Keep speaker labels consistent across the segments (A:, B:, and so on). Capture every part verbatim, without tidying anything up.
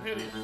A: hideous.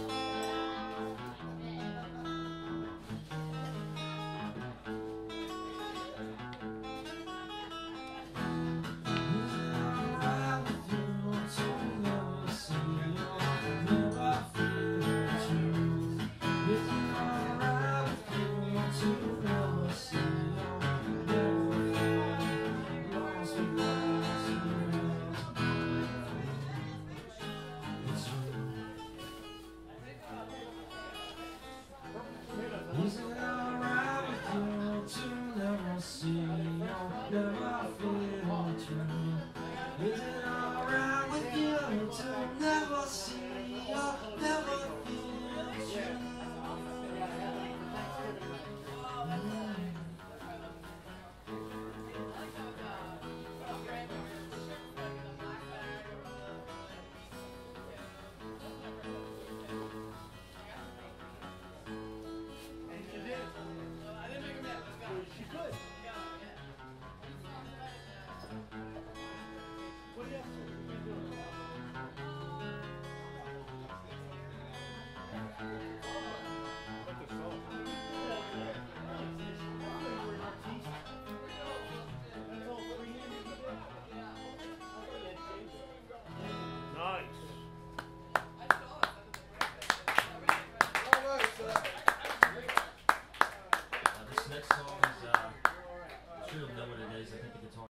B: Is it alright with you to never see or never feel true? Is it alright with you to never see or never feel true?